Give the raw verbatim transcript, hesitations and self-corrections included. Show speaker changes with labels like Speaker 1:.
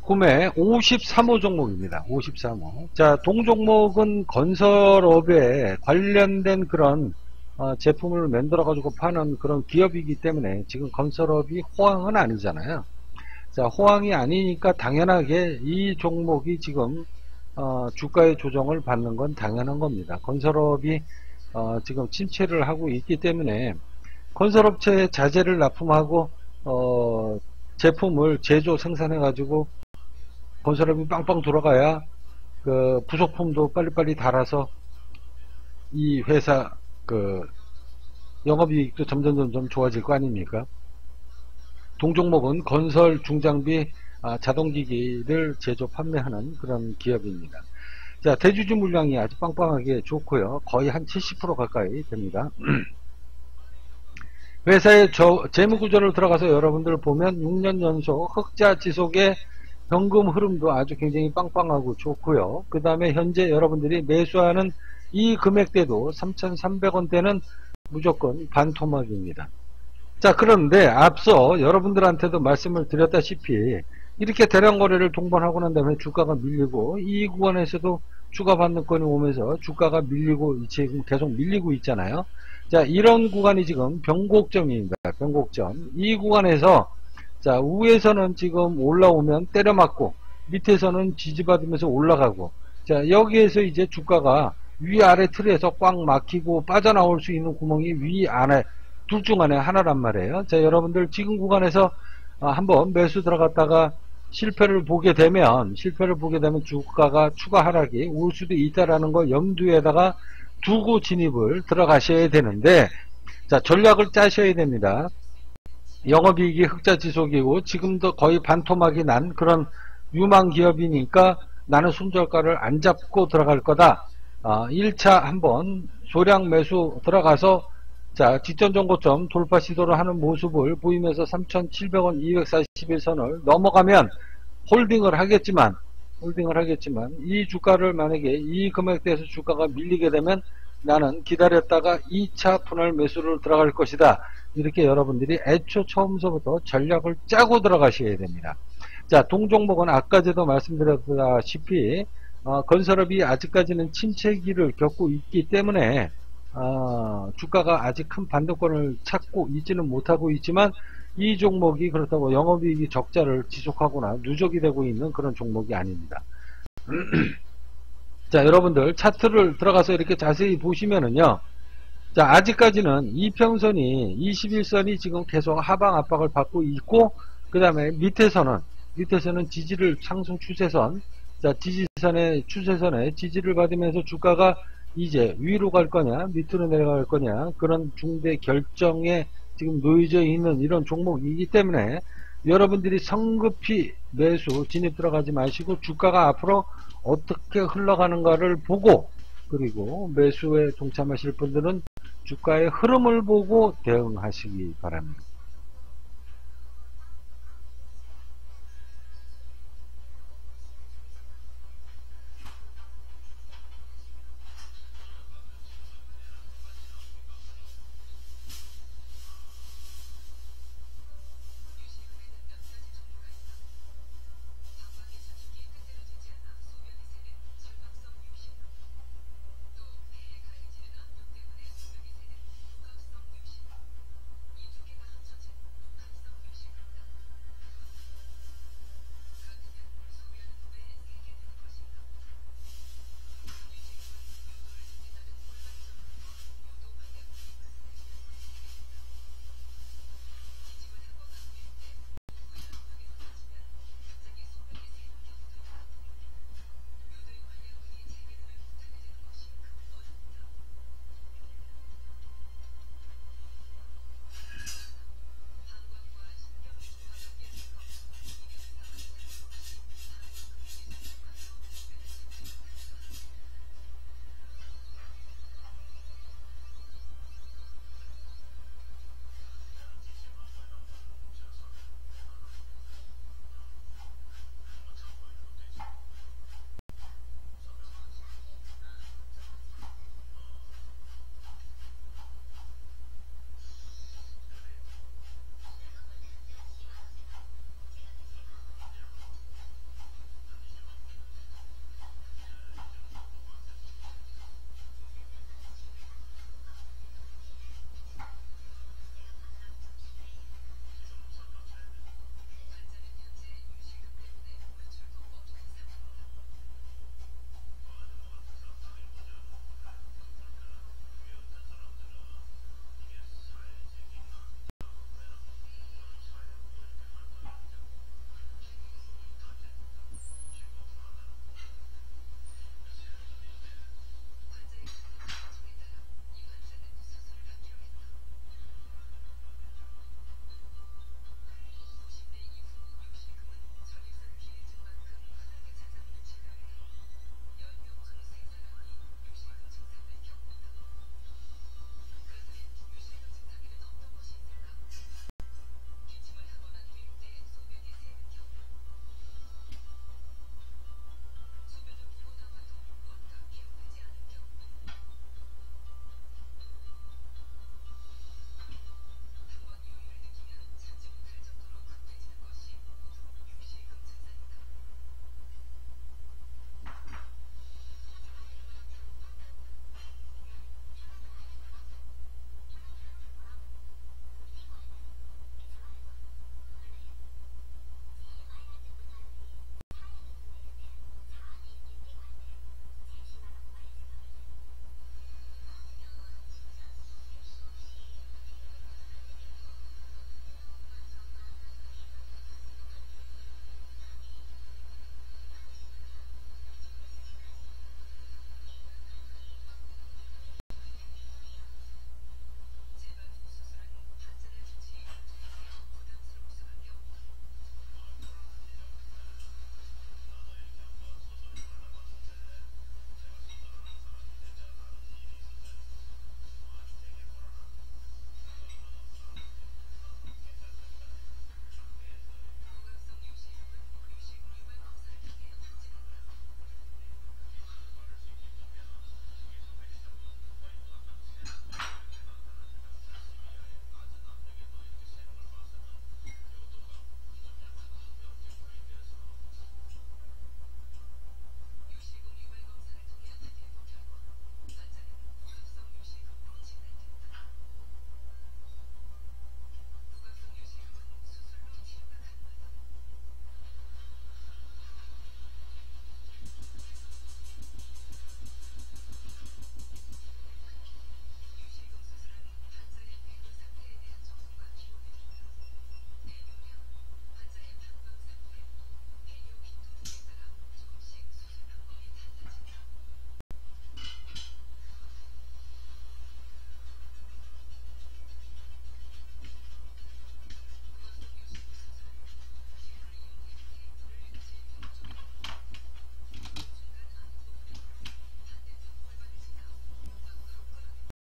Speaker 1: 구매 오십삼 호 종목입니다. 오십삼 호. 자, 동종목은 건설업에 관련된 그런 어, 제품을 만들어 가지고 파는 그런 기업이기 때문에 지금 건설업이 호황은 아니잖아요. 자, 호황이 아니니까 당연하게 이 종목이 지금 어, 주가의 조정을 받는 건 당연한 겁니다. 건설업이 어, 지금 침체를 하고 있기 때문에 건설업체의 자재를 납품하고 어, 제품을 제조 생산해 가지고 건설업이 빵빵 돌아가야 그 부속품도 빨리빨리 달아서 이 회사 그 영업이익도 점점 점점 좋아질 거 아닙니까? 동종목은 건설 중장비 아, 자동기기를 제조 판매하는 그런 기업입니다. 자, 대주주 물량이 아주 빵빵하게 좋고요. 거의 한 칠십 퍼센트 가까이 됩니다. 회사의 저, 재무구조를 들어가서 여러분들 보면 육 년 연속 흑자 지속의 현금 흐름도 아주 굉장히 빵빵하고 좋고요. 그 다음에 현재 여러분들이 매수하는 이 금액대도 삼천삼백 원대는 무조건 반토막입니다. 자, 그런데 앞서 여러분들한테도 말씀을 드렸다시피 이렇게 대량 거래를 동반하고 난 다음에 주가가 밀리고 이 구간에서도 추가 반등권이 오면서 주가가 밀리고 지금 계속 밀리고 있잖아요. 자, 이런 구간이 지금 변곡점입니다. 변곡점. 이 구간에서 자, 위에서는 지금 올라오면 때려맞고 밑에서는 지지받으면서 올라가고 자, 여기에서 이제 주가가 위아래 틀에서 꽉 막히고 빠져나올 수 있는 구멍이 위아래 둘 중 안에 하나란 말이에요. 자, 여러분들 지금 구간에서 한번 매수 들어갔다가 실패를 보게 되면 실패를 보게 되면 주가가 추가 하락이 올 수도 있다라는 걸 염두에다가 두고 진입을 들어가셔야 되는데 자, 전략을 짜셔야 됩니다. 영업이익이 흑자 지속이고 지금도 거의 반토막이 난 그런 유망 기업이니까 나는 손절가를 안 잡고 들어갈 거다. 아, 일 차 한번 소량 매수 들어가서 자, 직전 정고점 돌파 시도를 하는 모습을 보이면서 삼천칠백 원 이백사십일 선을 넘어가면 홀딩을 하겠지만 홀딩을 하겠지만 이 주가를 만약에 이 금액대에서 주가가 밀리게 되면 나는 기다렸다가 이 차 분할 매수를 들어갈 것이다. 이렇게 여러분들이 애초 처음서부터 전략을 짜고 들어가셔야 됩니다. 자, 동종목은 아까제도 말씀드렸다시피 어, 건설업이 아직까지는 침체기를 겪고 있기 때문에 어, 주가가 아직 큰 반등권을 찾고 있지는 못하고 있지만 이 종목이 그렇다고 영업이익이 적자를 지속하거나 누적이 되고 있는 그런 종목이 아닙니다. 자, 여러분들 차트를 들어가서 이렇게 자세히 보시면은요. 자, 아직까지는 이평선이 이십일 선이 지금 계속 하방 압박을 받고 있고 그 다음에 밑에서는 밑에서는 지지를 상승 추세선 자, 지지선의 추세선에 지지를 받으면서 주가가 이제 위로 갈 거냐 밑으로 내려갈 거냐 그런 중대 결정에 지금 놓여져 있는 이런 종목이기 때문에 여러분들이 성급히 매수 진입 들어가지 마시고 주가가 앞으로 어떻게 흘러가는가를 보고 그리고 매수에 동참하실 분들은 주가의 흐름을 보고 대응하시기 바랍니다.